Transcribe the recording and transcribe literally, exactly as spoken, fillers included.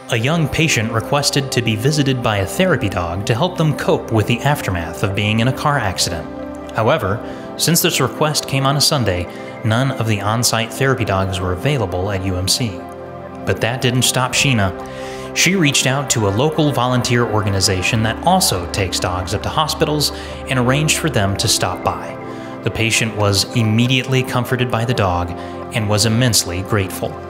A young patient requested to be visited by a therapy dog to help them cope with the aftermath of being in a car accident. However, since this request came on a Sunday, none of the on-site therapy dogs were available at U M C. But that didn't stop Sheena. She reached out to a local volunteer organization that also takes dogs up to hospitals and arranged for them to stop by. The patient was immediately comforted by the dog and was immensely grateful.